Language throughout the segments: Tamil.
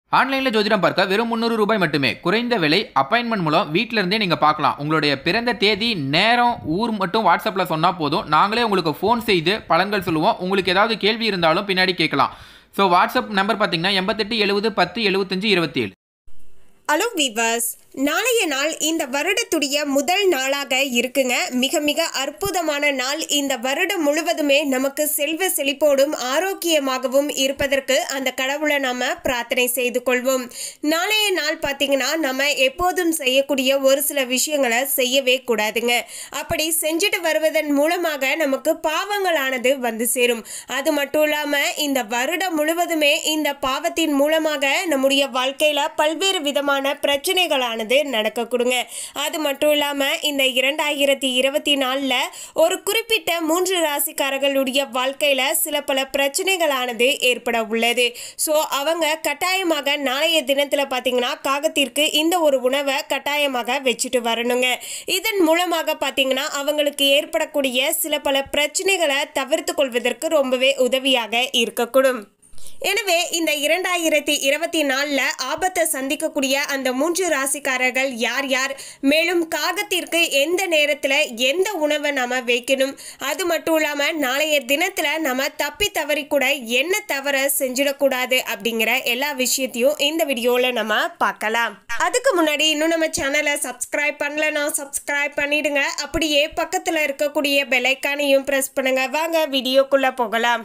ஆன்லைன்ல ஜோதிடம் பார்க்க வெறும் ₹300 மட்டுமே. குறைந்த விலை. அப்பாயின்ட்மென்ட் மூலம் வீட்ல இருந்தே நீங்க பார்க்கலாம். உங்களுடைய பிறந்த தேதி, நேரம், ஊர் மட்டும் வாட்ஸ்அப்ல சொன்னா போதும். நாங்களே உங்களுக்கு ஃபோன் செய்து பலன்கள் சொல்லுவோம். உங்களுக்கு ஏதாவது கேள்வி இருந்தாலும் பின்னாடி கேட்கலாம். வாட்ஸ்அப் நம்பர் பார்த்தீங்கன்னா 88 70 10 75 27. ஹலோ வீவர்ஸ், நாளைய நாள் இந்த வருடத்துடைய முதல் நாளாக இருக்குங்க. மிக மிக அற்புதமான நாள். இந்த வருடம் முழுவதுமே நமக்கு செல்வ செழிப்போடும் ஆரோக்கியமாகவும் இருப்பதற்கு அந்த கடவுளை நாம பிரார்த்தனை செய்து கொள்வோம். நாளைய நாள் பார்த்தீங்கன்னா நம்ம எப்போதும் செய்யக்கூடிய ஒரு சில விஷயங்களை செய்யவே கூடாதுங்க. அப்படி செஞ்சுட்டு வருவதன் மூலமாக நமக்கு பாவங்களானது வந்து சேரும். அது மட்டும் இல்லாம இந்த வருடம் முழுவதுமே இந்த பாவத்தின் மூலமாக நம்முடைய வாழ்க்கையில பல்வேறு விதமான பிரச்சனைகளானது நடக்க கொடுங்க. அது மட்டும் இல்லாம இந்த 2024 ஒரு குறிப்பிட்ட 3 ராசிக்காரர்களுடைய வாழ்க்கையில சில பல பிரச்சனைகளானது ஏற்பட உள்ளது. அவங்க கட்டாயமாக நாளைய தினத்துல பாத்தீங்கன்னா காகத்திற்கு இந்த ஒரு உணவை கட்டாயமாக வச்சுட்டு வரணுங்க. இதன் மூலமாக பாத்தீங்கன்னா அவங்களுக்கு ஏற்படக்கூடிய சில பல பிரச்சனைகளை தவிர்த்து கொள்வதற்கு ரொம்பவே உதவியாக இருக்கக்கூடும். எனவே இந்த 2024 ஆபத்தை சந்திக்கக்கூடிய அந்த 3 ராசிக்காரர்கள் யார் யார், மேலும் காகத்திற்கு எந்த நேரத்தில் எந்த உணவை நாம வைக்கணும், அது மட்டும் இல்லாமல் நாளைய தினத்தில் நம்ம தப்பி தவறி கூட என்ன தவற செஞ்சிடக்கூடாது அப்படிங்கிற எல்லா விஷயத்தையும் இந்த வீடியோவில் நம்ம பார்க்கலாம். அதுக்கு முன்னாடி இன்னும் நம்ம சேனலை சப்ஸ்கிரைப் பண்ணலன்னா சப்ஸ்கிரைப் பண்ணிடுங்க. அப்படியே பக்கத்தில் இருக்கக்கூடிய பெல் ஐக்கானையும் பிரஸ் பண்ணுங்க. வாங்க வீடியோக்குள்ள போகலாம்.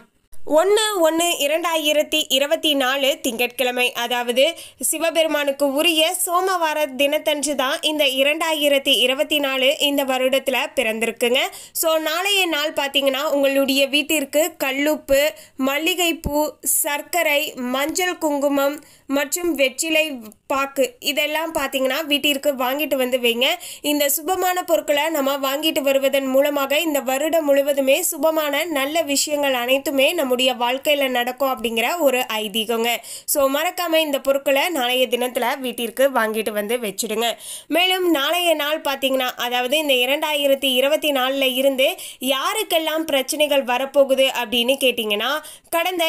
1/1/2024 திங்கட்கிழமை, அதாவது சிவபெருமானுக்கு உரிய சோமவார தினத்தன்று தான் இந்த 2024 இந்த வருடத்தில் பிறந்திருக்குங்க. நாளைய நாள் பார்த்தீங்கன்னா உங்களுடைய வீட்டிற்கு கல்லுப்பு, மல்லிகைப்பூ, சர்க்கரை, மஞ்சள் குங்குமம் மற்றும் வெற்றிலை பாக்கு இதெல்லாம் பார்த்தீங்கன்னா வீட்டிற்கு வாங்கிட்டு வந்து வைங்க. இந்த சுபமான பொருட்களை நம்ம வாங்கிட்டு வருவதன் மூலமாக இந்த வருடம் முழுவதுமே சுபமான நல்ல விஷயங்கள் அனைத்துமே நம்முடைய வாழ்க்கையில் நடக்கும் அப்படிங்கிற ஒரு ஐதீகங்க. மறக்காம இந்த பொருட்களை நாளைய தினத்தில் வீட்டிற்கு வாங்கிட்டு வந்து வச்சுடுங்க. மேலும் நாளைய நாள் பார்த்தீங்கன்னா, அதாவது இந்த 2024 இருந்து யாருக்கெல்லாம் பிரச்சனைகள் வரப்போகுது அப்படின்னு கேட்டிங்கன்னா, கடந்த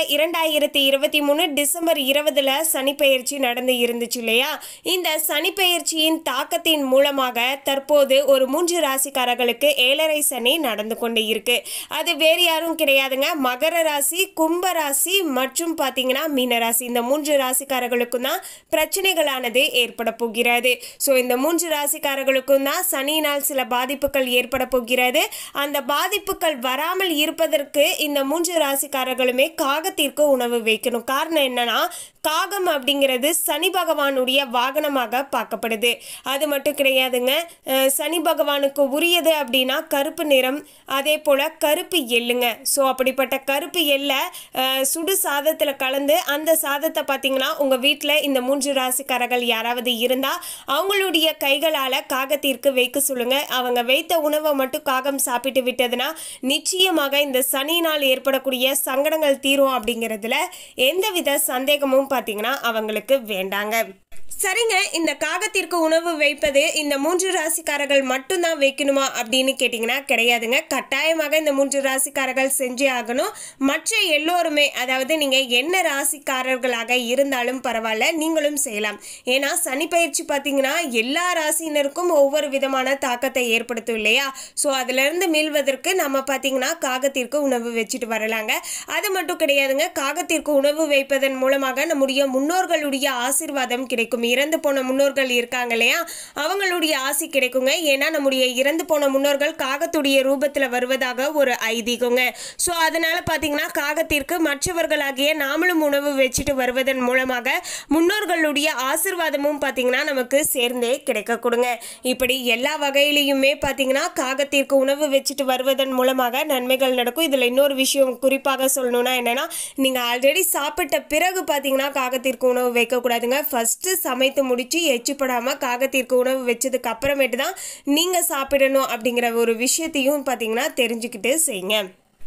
2023 டிசம்பர் 20 சனிப்பெயர்ச்சி நடந்து இருந்துச்சு இல்லையா? இந்த சனிப்பெயர்ச்சியின் தாக்கத்தின் மூலமாக தற்போது ஒரு 3 ராசிக்காரர்களுக்கு 7.5 சனி நடந்து கொண்டு இருக்கு. அது வேறு யாரும் கிடையாதுங்க, மகர ராசி, கும்ப ராசி மற்றும் பார்த்தீங்கன்னா மீனராசி. இந்த 3 ராசிக்காரர்களுக்கும் தான் பிரச்சனைகளானது ஏற்பட போகிறது. இந்த 3 ராசிக்காரர்களுக்கும் தான் சனியினால் சில பாதிப்புகள் ஏற்பட போகிறது. அந்த பாதிப்புகள் வராமல் இருப்பதற்கு இந்த 3 ராசிக்காரர்களுமே காகத்திற்கு உணவு வைக்கணும். காரணம் என்னன்னா, காகம் அப்படிங்கிறது சனி பகவானுடைய வாகனமாக பார்க்கப்படுது. அது மட்டும் கிடையாதுங்க, சனி பகவானுக்கு உரியது அப்படின்னா கருப்பு நிறம், அதே போல் கருப்பு எள்ளுங்க. அப்படிப்பட்ட கருப்பு எள்ளை சுடு சாதத்தில் கலந்து அந்த சாதத்தை பார்த்தீங்கன்னா உங்கள் வீட்டில் இந்த 3 ராசிக்காரர்கள் யாராவது இருந்தால் அவங்களுடைய கைகளால் காகத்திற்கு வைக்க சொல்லுங்க. அவங்க வைத்த உணவை மட்டும் காகம் சாப்பிட்டு விட்டதுன்னா நிச்சயமாக இந்த சனியினால் ஏற்படக்கூடிய சங்கடங்கள் தீரும் அப்படிங்கிறதுல எந்தவித சந்தேகமும் பார்த்தீங்கன்னா அவங்களுக்கு வேண்டாங்க. சரிங்க, இந்த காகத்திற்கு உணவு வைப்பது இந்த 3 ராசிக்காரர்கள் மட்டும்தான் வைக்கணுமா அப்படின்னு கேட்டிங்கன்னா கிடையாதுங்க. கட்டாயமாக இந்த 3 ராசிக்காரர்கள் செஞ்சே ஆகணும். மற்ற எல்லோருமே, அதாவது நீங்கள் என்ன ராசிக்காரர்களாக இருந்தாலும் பரவாயில்ல, நீங்களும் செய்யலாம். ஏன்னா சனி பயிற்சி பார்த்தீங்கன்னா எல்லா ராசியினருக்கும் ஒவ்வொரு விதமான தாக்கத்தை ஏற்படுத்தும் இல்லையா? அதிலிருந்து மீள்வதற்கு நம்ம பார்த்தீங்கன்னா காகத்திற்கு உணவு வச்சுட்டு வரலாங்க. அது மட்டும் கிடையாதுங்க, காகத்திற்கு உணவு வைப்பதன் மூலமாக நம்முடைய முன்னோர்களுடைய ஆசீர்வாதம் கிடைக்கும். இறந்து போன முன்னோர்கள் இருக்காங்க இல்லையா, அவங்களுடைய ஆசி கிடைக்குங்க. ஏன்னா நம்முடைய இறந்து போன முன்னோர்கள் காகத்துடைய ரூபத்தில் வருவதாக ஒரு ஐதீகங்க. அதனால பார்த்தீங்கன்னா காகத்திற்கு மற்றவர்களாகிய நாமளும் உணவு வச்சுட்டு வருவதன் மூலமாக முன்னோர்களுடைய ஆசீர்வாதமும் பார்த்தீங்கன்னா நமக்கு சேர்ந்தே கிடைக்க கொடுங்க. இப்படி எல்லா வகையிலையுமே பார்த்தீங்கன்னா காகத்திற்கு உணவு வச்சுட்டு வருவதன் மூலமாக நன்மைகள் நடக்கும். இதில் இன்னொரு விஷயம் குறிப்பாக சொல்லணும்னா என்னன்னா, நீங்கள் ஆல்ரெடி சாப்பிட்ட பிறகு பார்த்தீங்கன்னா காகத்திற்கு உணவு வைக்கக்கூடாதுங்க. ஃபஸ்ட்டு சமைத்து முடிச்சு எச்சுப்படாமல் காகத்திற்கு உணவு வச்சதுக்கு அப்புறமேட்டு தான் நீங்கள் சாப்பிடணும் அப்படிங்கிற ஒரு விஷயத்தையும் பார்த்தீங்கன்னா தெரிஞ்சுக்கிட்டு செய்யுங்க.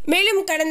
மேலும் கடந்த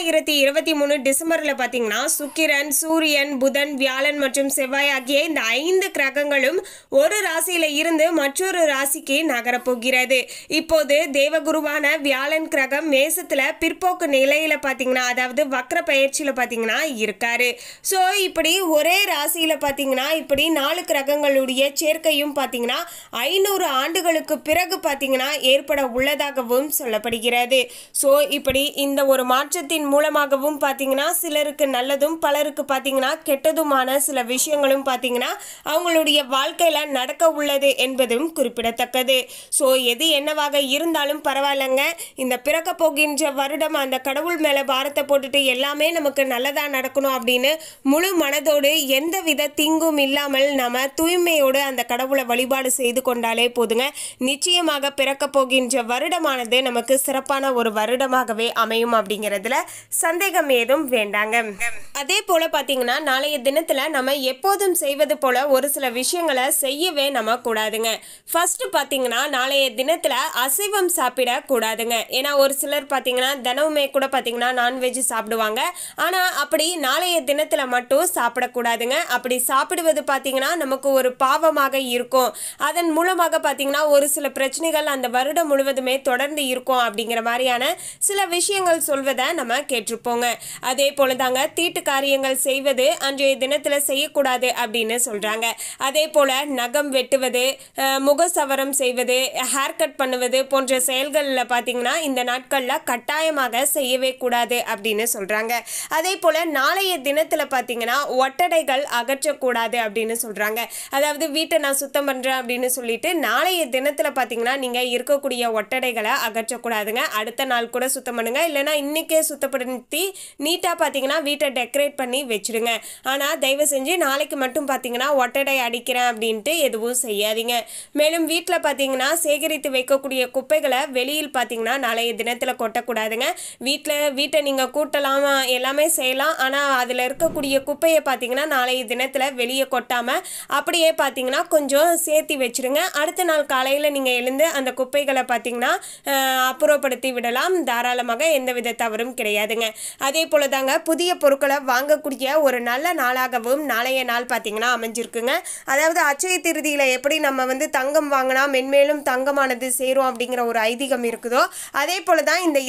2023 டிசம்பர்ல பாத்தீங்கன்னா சுக்கிரன், சூரியன், புதன், வியாழன் மற்றும் செவ்வாய் ஆகிய இந்த 5 கிரகங்களும் ஒரு ராசியில இருந்து மற்றொரு ராசிக்கு நகரப்போகிறது. இப்போது தேவகுருவான வியாழன் கிரகம் மேசத்துல பிற்போக்கு நிலையில பாத்தீங்கன்னா, அதாவது வக்ர பயிற்சியில பாத்தீங்கன்னா இருக்காரு. ஸோ இப்படி ஒரே ராசியில பாத்தீங்கன்னா இப்படி 4 கிரகங்களுடைய சேர்க்கையும் பாத்தீங்கன்னா 500 ஆண்டுகளுக்கு பிறகு பாத்தீங்கன்னா ஏற்பட உள்ளதாகவும் சொல்லப்படுகிறது. ஸோ இப்படி இந்த ஒரு மாற்றத்தின் மூலமாகவும் பாத்தீங்கன்னா சிலருக்கு நல்லதும் பலருக்கு பாத்தீங்கன்னா கெட்டதுமான சில விஷயங்களும் பாத்தீங்கன்னா அவங்களுடைய வாழ்க்கையில நடக்க உள்ளது என்பதும் குறிப்பிடத்தக்கது. ஸோ எது என்னவாக இருந்தாலும் பரவாயில்லைங்க, இந்த பிறக்க போகின்ற வருடம் அந்த கடவுள் மேல பாரத்தை போட்டுட்டு எல்லாமே நமக்கு நல்லதா நடக்கணும் அப்படின்னு முழு மனதோடு எந்தவித தீங்கும் இல்லாமல் நாம தூய்மையோடு அந்த கடவுளை வழிபாடு செய்து கொண்டாலே போதுங்க. நிச்சயமாக பிறக்க போகின்ற வருடமானது நமக்கு சிறப்பான ஒரு வருடமாகவே அமையும் அப்படிங்கிறதுல சந்தேகம் ஏதும் வேண்டாங்க. அதே போல பாத்தீங்கன்னா நாளைய தினத்துல நம்ம எப்போதும் செய்வது போல ஒரு சில விஷயங்களை செய்யவே நம்ம கூடாதுங்க. ஃபர்ஸ்ட் பாத்தீங்கன்னா நாளைய தினத்துல அசைவம் சாப்பிட கூடாதுங்க. ஏன்னா ஒரு சிலர் பாத்தீங்கன்னா தினமுமே கூட பாத்தீங்கன்னா நான்வெஜ் சாப்பிடுவாங்க. ஆனா அப்படி நாளைய தினத்துல மட்டும் சாப்பிடக்கூடாதுங்க. அப்படி சாப்பிடுவது பாத்தீங்கன்னா நமக்கு ஒரு பாவமாக இருக்கும். அதன் மூலமாக பாத்தீங்கன்னா ஒரு சில பிரச்சனைகள் அந்த வருடம் முழுவதுமே தொடர்ந்து இருக்கும் அப்படிங்கிற மாதிரியான சில விஷயங்கள் சொல்வதை நம்ம கேட்டிருப்போங்க. அதே போலதாங்க தீட்டு காரியங்கள் செய்வது அன்றைய தினத்துல செய்யக்கூடாது அப்படின்னு சொல்றாங்க. அதே போல நகம் வெட்டுவது, முகசவரம் செய்வது, ஹேர் கட் பண்ணுவது போன்ற செயல்கள்ல பாத்தீங்கன்னா இந்த நாட்கள்ல கட்டாயமாக செய்யவே கூடாது அப்படின்னு சொல்றாங்க. அதே போல நாளைய தினத்துல பாத்தீங்கன்னா ஒட்டடைகள் அகற்றக்கூடாது அப்படின்னு சொல்றாங்க. அதாவது வீட்டை நான் சுத்தம் பண்றேன் அப்படின்னு சொல்லிட்டு நாளைய தினத்துல பாத்தீங்கன்னா நீங்க இருக்கக்கூடிய ஒட்டடைகளை அகற்றக்கூடாதுங்க. அடுத்த நாள் கூட சுத்தம் பண்ணுங்க, இல்லைன்னா இன்னைக்கே சுத்தப்படுத்தி நீட்டா பாத்தீங்கன்னா வீட்டை டெக்கரேட் பண்ணி வச்சிருங்க. ஆனா தயவு செஞ்சு நாளைக்கு மட்டும் பாத்தீங்கன்னா ஒட்டடை அடிக்கிறேன் அப்படின்ட்டு எதுவும் செய்யாதீங்க. மேலும் வீட்டுல பாத்தீங்கன்னா சேகரித்து வைக்கக்கூடிய குப்பைகளை வெளியில் பாத்தீங்கன்னா நாளைய தினத்துல கொட்டக்கூடாதுங்க. வீட்டை நீங்க கூட்டலாம், எல்லாமே செய்யலாம். ஆனா அதுல இருக்கக்கூடிய குப்பையை பாத்தீங்கன்னா நாளைய தினத்துல வெளியே கொட்டாம அப்படியே பாத்தீங்கன்னா கொஞ்சம் சேர்த்தி வச்சிருங்க. அடுத்த நாள் காலையில நீங்க எழுந்து அந்த குப்பைகளை பாத்தீங்கன்னா அப்புறப்படுத்தி விடலாம். தாராளமாக எந்தவித தவறும் கிடையாதுங்க. அதே போலதாங்க புதிய பொருட்களை வாங்கக்கூடிய ஒரு நல்ல நாளாகவும் நாளைய நாள் பாத்தீங்கன்னா அமைஞ்சிருக்குங்க. அதாவது அச்சய திருதியில எப்படி நம்ம தங்கம் வாங்கினா மென்மேலும் தங்கமானது சேரும் அப்படிங்கிற ஒரு ஐதீகம் இருக்குதோ, அதே போலதான் இந்த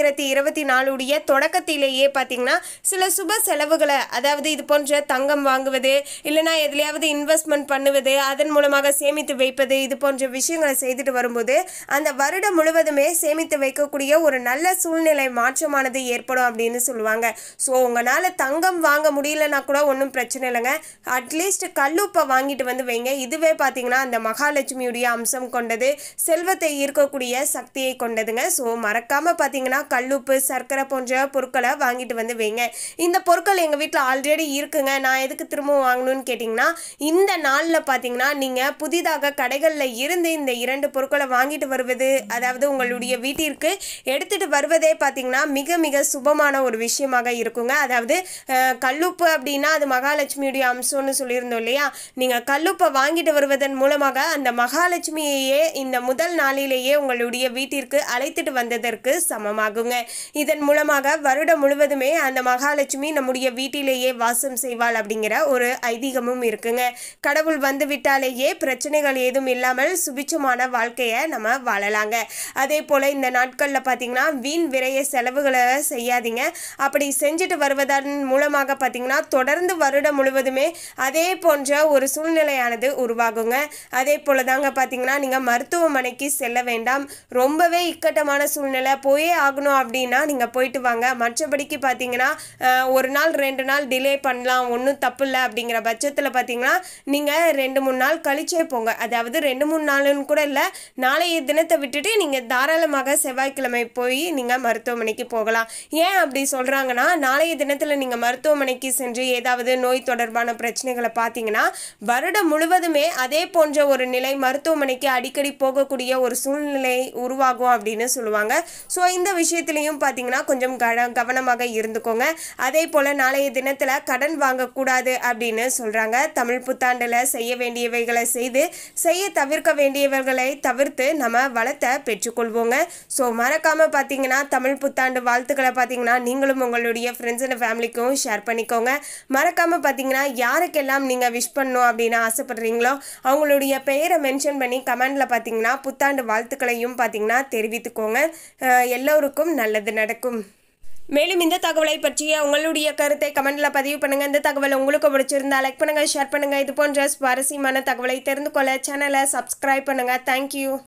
2024 தொடக்கத்திலேயே பாத்தீங்கன்னா சில சுப செலவுகளை, அதாவது இது போன்ற தங்கம் வாங்குவது, இல்லைன்னா எதுலையாவது இன்வெஸ்ட்மெண்ட் பண்ணுவது, அதன் மூலமாக சேமித்து வைப்பது, இது போன்ற விஷயங்களை செய்துட்டு வரும்போது அந்த வருடம் முழுவதுமே சேமித்து வைக்கக்கூடிய ஒரு நல்ல சூழ்நிலை மாற்றமானது ஏற்படும் அப்படின்னு சொல்லுவாங்க. ஸோ உங்களால் தங்கம் வாங்க முடியலன்னா கூட ஒன்றும் பிரச்சனை இல்லைங்க. அட்லீஸ்ட் கல்லுப்பை வாங்கிட்டு வைங்க. இதுவே பார்த்தீங்கன்னா அந்த மகாலட்சுமியுடைய அம்சம் கொண்டது, செல்வத்தை ஈர்க்கக்கூடிய சக்தியை கொண்டதுங்க. ஸோ மறக்காமல் பார்த்தீங்கன்னா கல்லுப்பு, சர்க்கரை போன்ற பொருட்களை வாங்கிட்டு வைங்க. இந்த பொருட்கள் எங்கள் வீட்டில் ஆல்ரெடி இருக்குங்க, நான் எதுக்கு திரும்பவும் வாங்கணும்னு கேட்டிங்கன்னா, இந்த நாளில் பார்த்தீங்கன்னா நீங்கள் புதிதாக கடைகளில் இருந்து இந்த 2 பொருட்களை வாங்கிட்டு வருவது, அதாவது உங்களுடைய வீட்டிற்கு எடுத்துட்டு வருவதே பார்த்தீங்கன்னா மிக மிக சுபமான ஒரு விஷயமாக இருக்குங்க. அதாவது கல்லுப்பு அப்படின்னா அது மகாலட்சுமியுடைய அம்சம்னு சொல்லியிருந்தோம் இல்லையா. நீங்கள் கல்லுப்பை வாங்கிட்டு வருவதன் மூலமாக அந்த மகாலட்சுமியையே இந்த முதல் நாளிலேயே உங்களுடைய வீட்டிற்கு அழைத்துட்டு வந்ததற்கு சமமாகுங்க. இதன் மூலமாக வருடம் முழுவதுமே அந்த மகாலட்சுமி நம்முடைய வீட்டிலேயே வாசம் செய்வாள் அப்படிங்கிற ஒரு ஐதீகமும் இருக்குங்க. கடவுள் வந்து விட்டாலேயே பிரச்சனைகள் ஏதும் இல்லாமல் சுபிச்சமான வாழ்க்கையை நம்ம வாழலாங்க. அதே போல இந்த நாட்களில் பார்த்தீங்கன்னா வீண் விரைய செலவுகளை செய்யாதீங்க. அப்படி செஞ்சுட்டு வருவதன் மூலமாக பார்த்தீங்கன்னா தொடர்ந்து வருடம் முழுவதுமே அதே போன்ற ஒரு சூழ்நிலையானது உருவாகுங்க. அதே போல தாங்க பார்த்தீங்கன்னா நீங்கள் மருத்துவமனைக்கு செல்ல வேண்டாம். ரொம்பவே இக்கட்டமான சூழ்நிலை, போயே ஆகணும் அப்படின்னா நீங்கள் போயிட்டு வாங்க. மற்றபடிக்கு பார்த்தீங்கன்னா ஒரு நாள் 2 நாள் டிலே பண்ணலாம், ஒன்றும் தப்பு இல்லை. அப்படிங்கிற பட்சத்தில் பார்த்தீங்கன்னா நீங்கள் 2-3 நாள் கழிச்சே போங்க. அதாவது 2-3 நாளுன்னு கூட இல்லை, நாளைய தினத்தை விட்டுட்டு நீங்கள் தாராளமாக செவ்வாய்க்கிழமை போய் நீங்கள் மருத்துவமனைக்கு போகலாம். ஏன் அப்படி சொல்கிறாங்கன்னா, நாளைய தினத்தில் நீங்கள் மருத்துவமனைக்கு சென்று ஏதாவது நோய் தொடர்பான பிரச்சனைகளை பார்த்தீங்கன்னா வருடம் முழுவதுமே அதே போன்ற ஒரு நிலை, மருத்துவமனைக்கு அடிக்கடி போகக்கூடிய ஒரு சூழ்நிலை உருவாகும் அப்படின்னு சொல்லுவாங்க. ஸோ இந்த விஷயத்துலையும் பார்த்தீங்கன்னா கொஞ்சம் கவனமாக இருந்துக்கோங்க. அதே போல் நாளைய தினத்தில் கடன் வாங்கக்கூடாது அப்படின்னு சொல்கிறாங்க. தமிழ் புத்தாண்டில் செய்ய வேண்டியவைகளை செய்து செய்ய தவிர்க்க வேண்டியவர்களை தவிர்த்து நம்ம வளத்தை பெற்றுக்கொள்வோங்க. ஸோ மறக்காமல் பார்த்தீங்கன்னா தமிழ் தமிழ் புத்தாண்டு வாழ்த்துக்களை பார்த்தீங்கன்னா நீங்களும் உங்களுடைய ஃப்ரெண்ட்ஸ் அண்ட் ஃபேமிலிக்கும் ஷேர் பண்ணிக்கோங்க. மறக்காமல் பார்த்தீங்கன்னா யாருக்கெல்லாம் நீங்கள் விஷ் பண்ணணும் அப்படின்னு ஆசைப்படுறீங்களோ அவங்களுடைய பெயரை மென்ஷன் பண்ணி கமெண்டில் பார்த்தீங்கன்னா புத்தாண்டு வாழ்த்துக்களையும் பார்த்தீங்கன்னா தெரிவித்துக்கோங்க. எல்லோருக்கும் நல்லது நடக்கும். மேலும் இந்த தகவலை பற்றிய உங்களுடைய கருத்தை கமெண்ட்ல பதிவு பண்ணுங்க. இந்த தகவல் உங்களுக்கு பிடிச்சிருந்தா லைக் பண்ணுங்க, ஷேர் பண்ணுங்க. இது போன்ற சுவாரஸ்யமான தகவலை தெரிந்து கொள்ள சேனலை சப்ஸ்கிரைப் பண்ணுங்க. தேங்க்யூ.